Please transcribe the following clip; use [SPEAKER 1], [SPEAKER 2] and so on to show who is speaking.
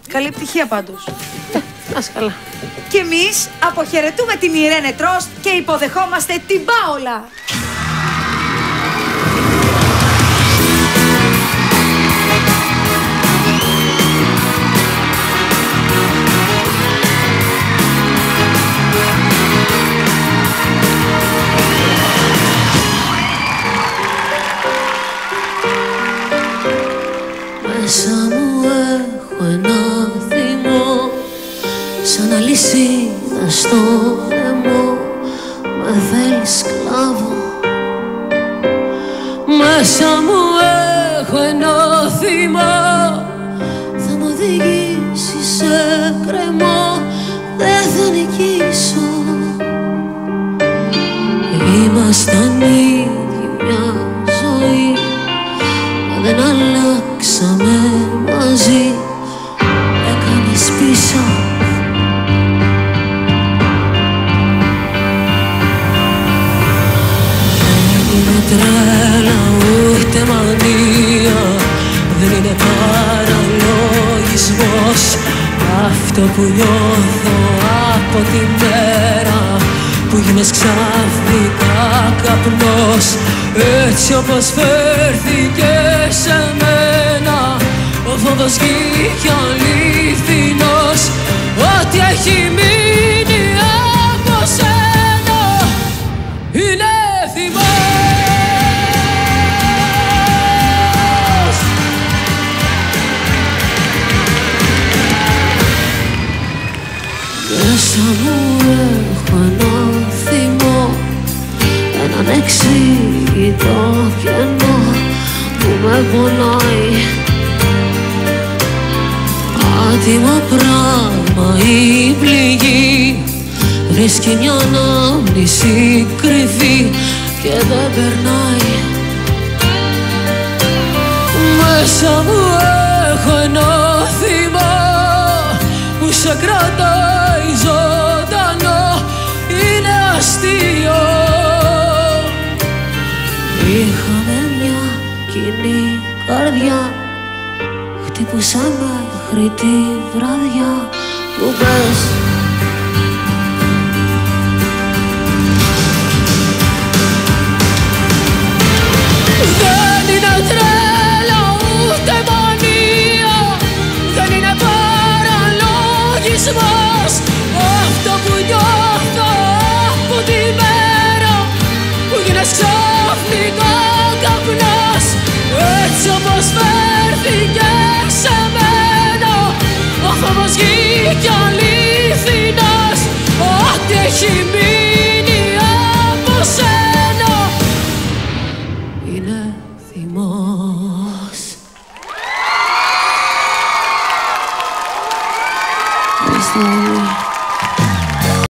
[SPEAKER 1] Καλή επιτυχία πάντως.
[SPEAKER 2] Ας καλά.
[SPEAKER 1] Και εμείς αποχαιρετούμε την Ιρένε Τρόστ και υποδεχόμαστε την Πάολα.
[SPEAKER 2] Μέσα μου έχω ένα θυμό, σαν αλυσίδα στο λαιμό, με θέλει σκλάβο. Μέσα μου έχω ένα θυμό, θα μου οδηγήσει σε κρεμό, δεν θα νικήσω. Ήμασταν ήδη μια ζωή, μα δεν αλλάξαμε μαζί. Έκανες πίσω. Δεν είναι τρέλα ούτε μανία, δεν είναι παραλογισμός αυτό που νιώθω από τη μέρα που γίνες ξαφνικά καπνός. Έτσι όπως φέρθηκε σε μένα, ο φόβος βγήκε αληθινός. Ό,τι έχει μείνει από σένα είναι θυμός. Μέσα μου έχω ένα θυμό, έναν εξήγητο κενό που με πονάει. Άτιμο πράγμα η πληγή, βρίσκει μια ανάμνηση κρυφή και δεν περνάει. Μέσα μου έχω ένα θυμό που σε κρατάει ζωντανό, είναι αστείο. Είχαμε μια κοινή καρδιά, χτύπουσα μέχρι τη βραδιά που πες. Δεν είναι τρέλα ούτε μανία, δεν είναι παραλογισμός αυτό που νιώθω από τη μέρα που γίνες ξαφνικά καπνός. Έτσι όπως φέρθηκε σε μένα, ο φόβος βγήκε αληθινός. Ό,τι έχει μείνει από σένα είναι θυμός. Ευχαριστώ.